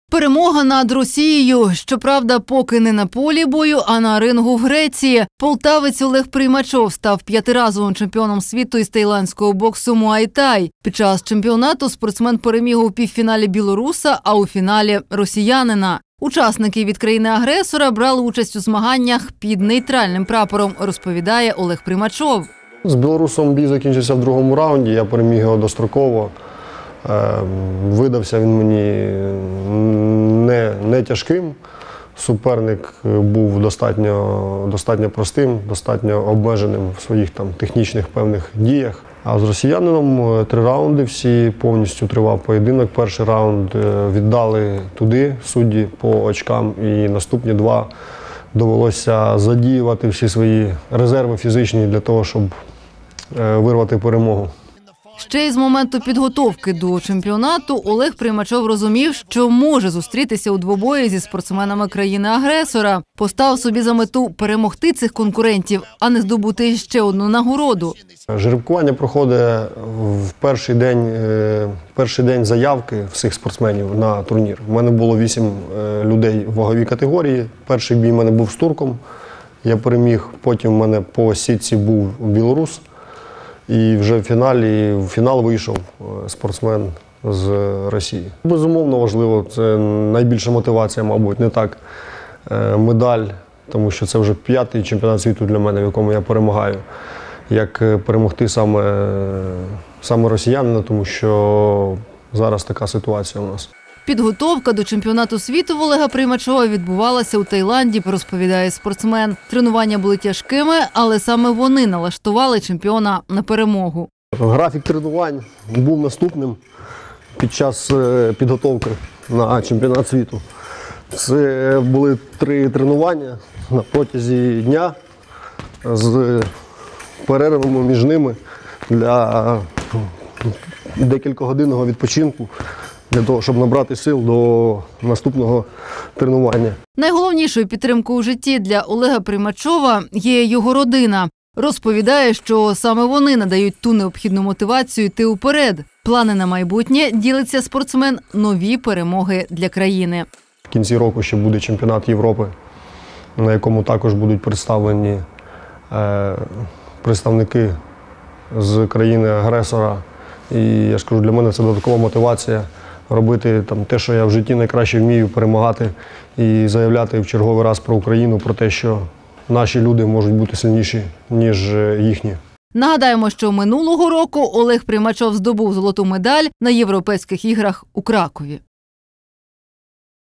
Перемога над Росією. Щоправда, поки не на полі бою, а на рингу в Греції. Полтавець Олег Приймачов став 5-разовим чемпіоном світу із таїландського боксу Муай-Тай. Під час чемпіонату спортсмен переміг у півфіналі білоруса, а у фіналі – росіянина. Учасники від країни-агресора брали участь у змаганнях під нейтральним прапором, розповідає Олег Приймачов. З білорусом бій закінчився в другому раунді, я переміг його достроково. Видався він мені не тяжким. Суперник був достатньо простим, достатньо обмеженим в своїх технічних певних діях. А з росіянином 3 раунди всі, повністю тривав поєдинок. Перший раунд віддали туди судді по очкам, і наступні 2 довелося задіювати всі свої резерви фізичні для того, щоб вирвати перемогу. Ще й з моменту підготовки до чемпіонату Олег Приймачов розумів, що може зустрітися у двобої зі спортсменами країни-агресора. Поставив собі за мету перемогти цих конкурентів, а не здобути ще одну нагороду. Жеребкування проходить в перший день заявки всіх спортсменів на турнір. У мене було 8 людей в ваговій категорії. Перший бій у мене був з турком, я переміг. Потім у мене по сітці був білорус. І вже в фінал вийшов спортсмен з Росії. Безумовно важливо, це найбільша мотивація, мабуть, не так медаль, тому що це вже 5-й чемпіонат світу для мене, в якому я перемагаю, як перемогти саме росіянина, тому що зараз така ситуація у нас. Підготовка до чемпіонату світу в Олега Приймачова відбувалася у Таїланді, розповідає спортсмен. Тренування були тяжкими, але саме вони налаштували чемпіона на перемогу. Графік тренувань був наступним під час підготовки на чемпіонат світу. Це були 3 тренування на протязі дня з перервами між ними для декількогодинного відпочинку, для того, щоб набрати сил до наступного тренування. Найголовнішою підтримкою у житті для Олега Приймачова є його родина. Розповідає, що саме вони надають ту необхідну мотивацію йти уперед. Плани на майбутнє, ділиться спортсмен, нові перемоги для країни. В кінці року ще буде чемпіонат Європи, на якому також будуть представлені представники з країни-агресора. І я ж кажу, для мене це додаткова мотивація робити те, що я в житті найкраще вмію, перемагати і заявляти в черговий раз про Україну, про те, що наші люди можуть бути сильніші, ніж їхні. Нагадаємо, що минулого року Олег Приймачов здобув золоту медаль на Європейських іграх у Кракові.